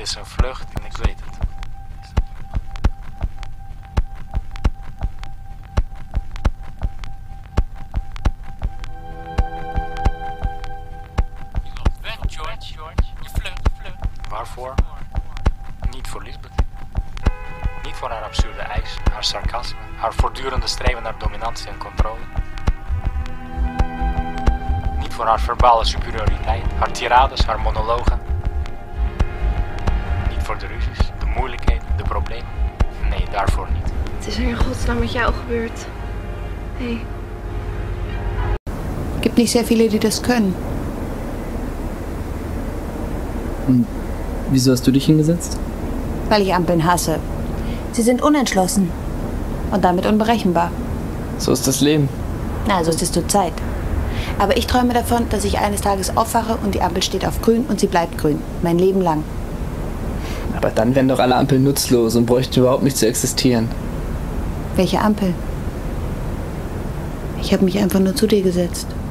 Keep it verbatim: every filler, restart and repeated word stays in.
is een vlucht en ik weet het. Je loopt weg, George. Je vlucht, vlucht. Waarvoor? Niet voor Lisbeth. Niet voor haar absurde eis, haar sarcasme, haar voortdurende streven naar dominantie en controle. Niet voor haar verbale superioriteit, haar tirades, haar monologen. Niet voor de ruzies, de moeilijkheden, de problemen. Nee, daarvoor niet. Het is er in godsnaam met jou gebeurd. Hey. Gibt nicht sehr viele, die das können. Und wieso hast du dich hingesetzt? Weil ich Ampeln hasse. Sie sind unentschlossen. Und damit unberechenbar. So ist das Leben. Na, so ist es zur Zeit. Aber ich träume davon, dass ich eines Tages aufwache und die Ampel steht auf grün und sie bleibt grün. Mein Leben lang. Aber dann wären doch alle Ampeln nutzlos und bräuchten überhaupt nicht zu existieren. Welche Ampel? Ich habe mich einfach nur zu dir gesetzt.